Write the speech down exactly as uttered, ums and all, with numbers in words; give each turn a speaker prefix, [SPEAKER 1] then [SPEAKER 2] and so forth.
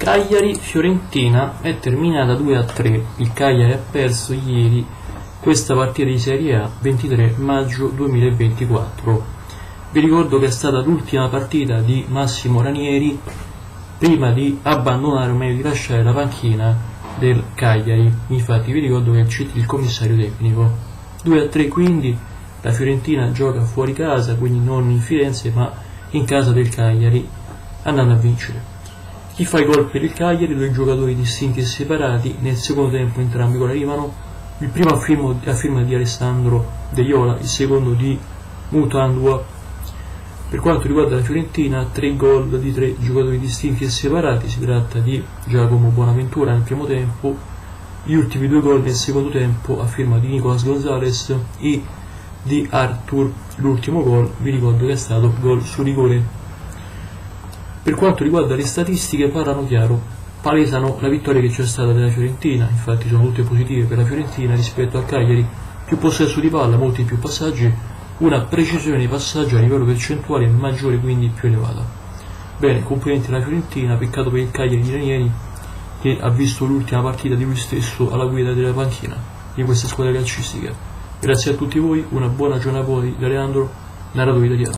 [SPEAKER 1] Cagliari-Fiorentina è terminata due a tre. Il Cagliari ha perso ieri questa partita di Serie A ventitré maggio duemilaventiquattro. Vi ricordo che è stata l'ultima partita di Massimo Ranieri prima di abbandonare o meglio di lasciare la panchina del Cagliari. Infatti vi ricordo che è il, il commissario tecnico. due a tre quindi la Fiorentina gioca fuori casa, quindi non in Firenze ma in casa del Cagliari, andando a vincere. Chi fa i gol per il Cagliari? Due giocatori distinti e separati, nel secondo tempo entrambi gol arrivano, il primo a firma, a firma di Alessandro De Iola, il secondo di Mutandua. Per quanto riguarda la Fiorentina, tre gol di tre giocatori distinti e separati, si tratta di Giacomo Bonaventura nel primo tempo, gli ultimi due gol nel secondo tempo a firma di Nicolas Gonzalez e di Arthur. L'ultimo gol vi ricordo che è stato gol su rigore. Per quanto riguarda le statistiche parlano chiaro, palesano la vittoria che c'è stata della Fiorentina, infatti sono tutte positive per la Fiorentina rispetto al Cagliari, più possesso di palla, molti più passaggi, una precisione di passaggio a livello percentuale maggiore, quindi più elevata. Bene, complimenti alla Fiorentina, peccato per il Cagliari di Ranieri che ha visto l'ultima partita di lui stesso alla guida della panchina di questa squadra calcistica. Grazie a tutti voi, una buona giornata a voi da Leandro, narratore italiano.